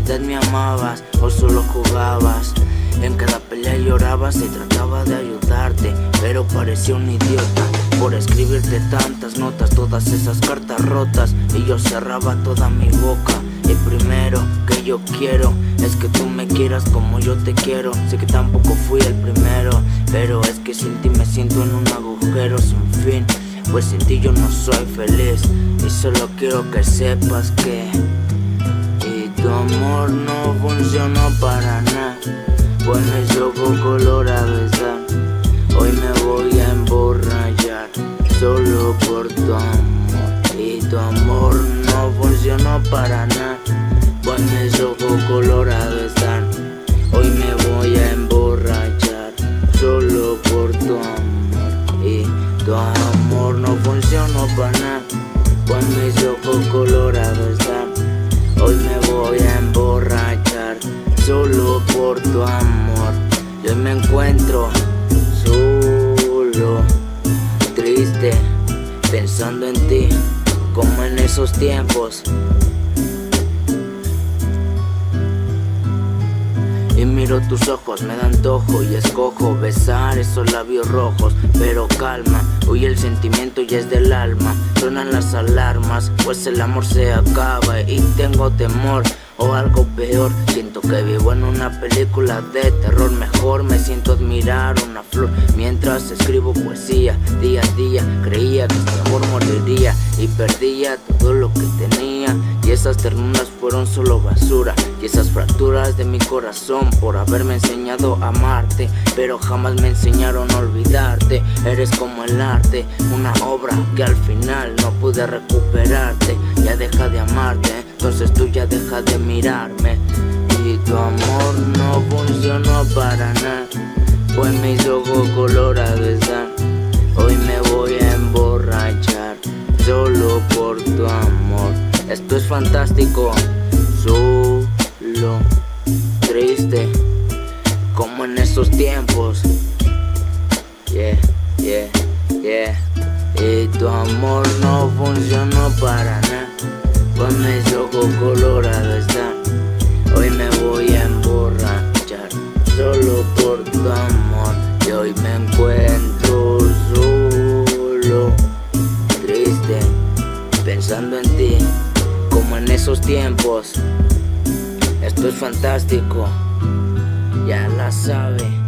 realidad me amabas o solo jugabas. En cada pelea llorabas y trataba de ayudarte, pero parecía un idiota por escribirte tantas notas, todas esas cartas rotas, y yo cerraba toda mi boca. Y primero que yo quiero es que tú me quieras como yo te quiero. Sé que tampoco fui el primero, pero es que sin ti me siento en un agujero sin fin, pues sin ti yo no soy feliz. Y solo quiero que sepas que tu amor no funcionó para nada. Pones loco colorado está. Hoy me voy a emborrachar solo por tu amor. Y tu amor no funcionó para nada. Pones loco colorado están. Hoy me voy a emborrachar solo por tu amor. Y tu amor no funcionó para nada. Pones loco colorado están. Hoy me voy a emborrachar solo por tu amor. Yo me encuentro solo, triste, pensando en ti, como en esos tiempos. Y miro tus ojos, me da antojo y escojo besar esos labios rojos. Pero calma, hoy el sentimiento ya es del alma. Suenan las alarmas, pues el amor se acaba y tengo temor. O algo peor, siento que vivo en una película de terror. Mejor me siento admirar una flor mientras escribo poesía. Día a día creía que este amor moriría y perdía todo lo que tenía. Y esas ternuras fueron solo basura, y esas fracturas de mi corazón por haberme enseñado a amarte, pero jamás me enseñaron a olvidarte. Eres como el arte, una obra que al final no pude recuperarte. Ya deja de amarte, entonces tú ya deja de mirarme. Y tu amor no funcionó para nada, pues mis ojos colorados están. Hoy me voy a emborrachar solo por tu amor. Esto es fantástico, solo, triste, como en esos tiempos. Yeah, yeah, yeah. Y tu amor no funcionó para nada, pues mis ojos colorados están. Hoy me voy a emborrachar solo por tu amor. Y hoy me encuentro solo, triste, pensando en ti, como en esos tiempos. Esto es fantástico, ya la sabe.